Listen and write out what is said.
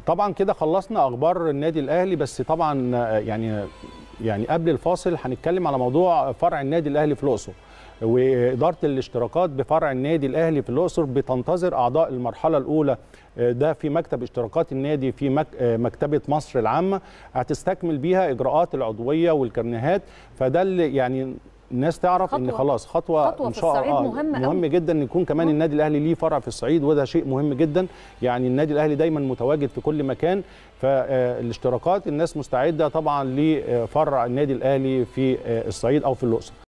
طبعا كده خلصنا اخبار النادي الاهلي، بس طبعا يعني قبل الفاصل هنتكلم على موضوع فرع النادي الاهلي في الاقصر. واداره الاشتراكات بفرع النادي الاهلي في الاقصر بتنتظر اعضاء المرحله الاولى، ده في مكتب اشتراكات النادي في مكتبه مصر العامه، هتستكمل بيها اجراءات العضويه والكرنيهات. فده اللي يعني الناس تعرف ان خلاص خطوه ان شاء الله مهم جدا ان يكون كمان النادي الاهلي ليه فرع في الصعيد، وده شيء مهم جدا. يعني النادي الاهلي دايما متواجد في كل مكان، فالاشتراكات الناس مستعده طبعا لفرع النادي الاهلي في الصعيد او في الاقصر.